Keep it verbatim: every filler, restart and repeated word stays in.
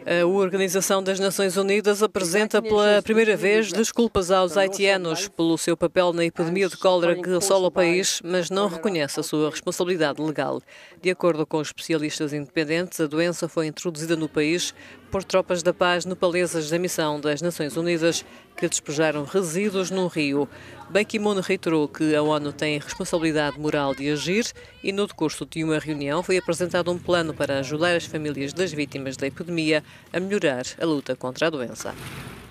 A Organização das Nações Unidas apresenta pela primeira vez desculpas aos haitianos pelo seu papel na epidemia de cólera que assola o país, mas não reconhece a sua responsabilidade legal. De acordo com especialistas independentes, a doença foi introduzida no país por tropas da paz nepalesas da missão das Nações Unidas que despejaram resíduos num rio. Ban Ki-moon reiterou que a ONU tem responsabilidade moral de agir e, no decurso de uma reunião, foi apresentado um plano para ajudar as famílias das vítimas da epidemia a melhorar a luta contra a doença.